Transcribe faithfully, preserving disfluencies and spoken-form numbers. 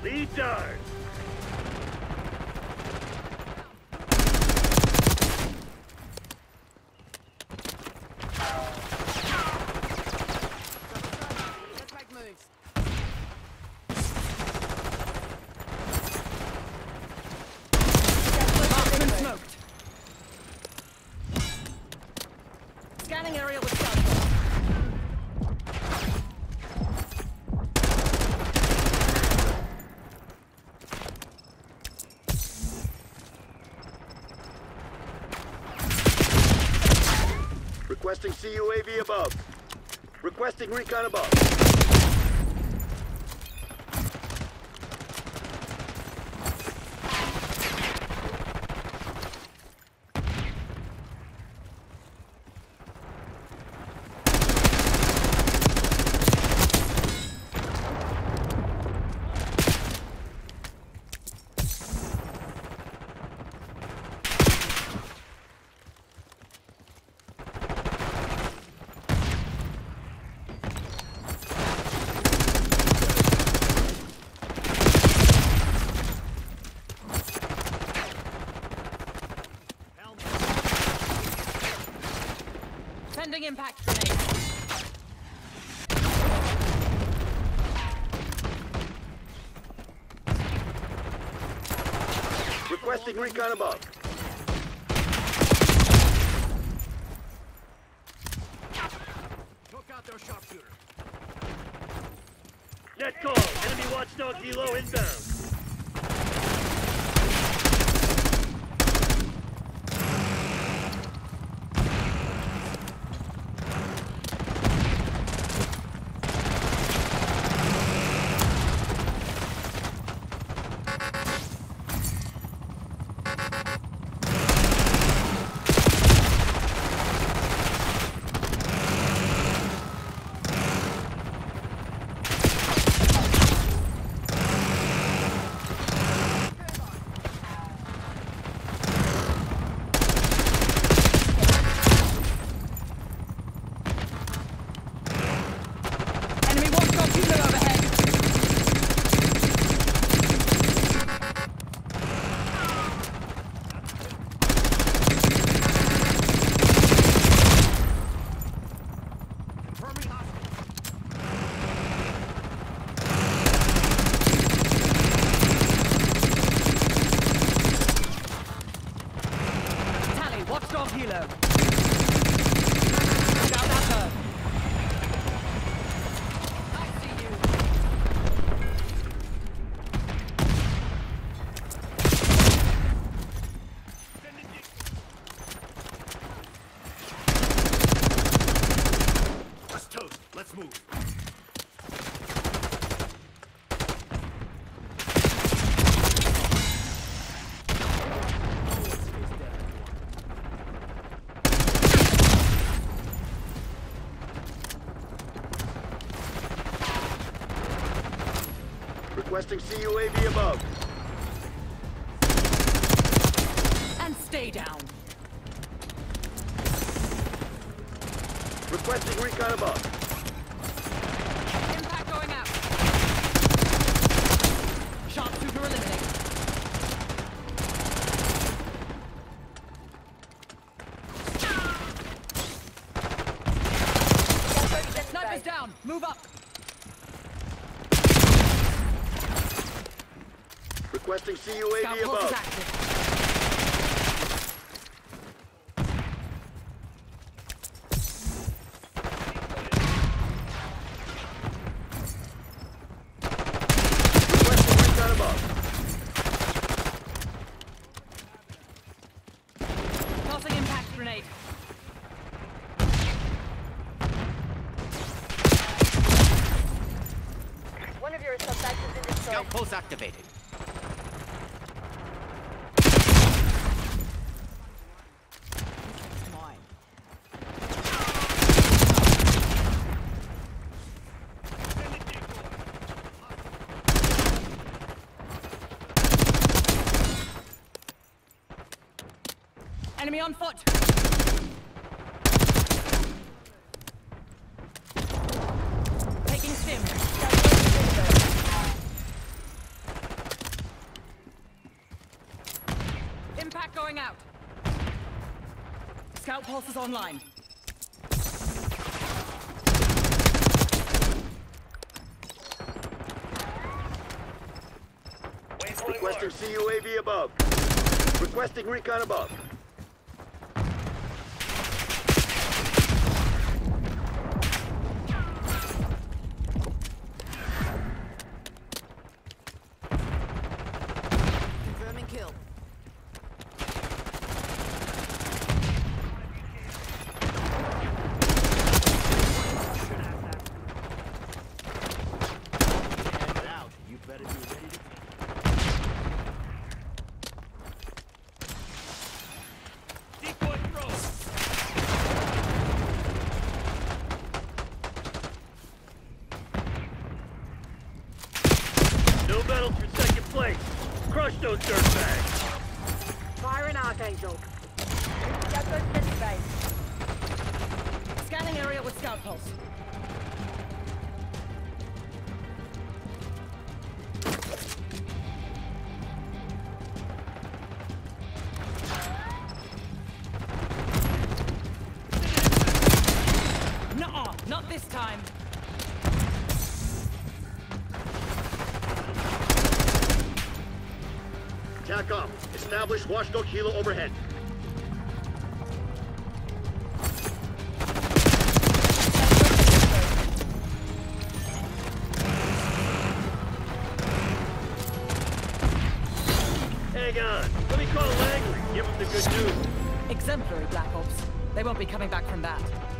Lead dart. Let's make moves. Marksman smoked. Scanning area with stun. Requesting C U A V above. Requesting recon above. Sending impact grenade. Requesting recon above. Took out their sharpshooter. Net call. Enemy watchdog helo inbound. Enemy watchdog helo overhead. Confirming hostile. Tally, watchdog helo. Down that turn. I see you. Let's toast. Let's move. Requesting C U A V above. And stay down. Requesting recon above. Impact going out. Sharpshooter eliminated. Snipers down. Move up. Requesting C U A Scout V pulse is above. active. Requesting recon above. Tossing impact grenade. One of your suspects has been destroyed. Scout pulse activated. Mine. Enemy on foot. Taking stim. Scout pulse is online. Requesting C U A V above. Requesting recon above. Confirming kill. Stand out. You better be ready to. Decoy throw. No medals for second place. Crush those dirtbags. Fire an Archangel. Scout goes to base. Scanning area with scout pulse. Nuh-uh, not this time. Tack up. Establish watchdog helo overhead. Hang on. Let me call Langley. Give him the good news. Exemplary, Black Ops. They won't be coming back from that.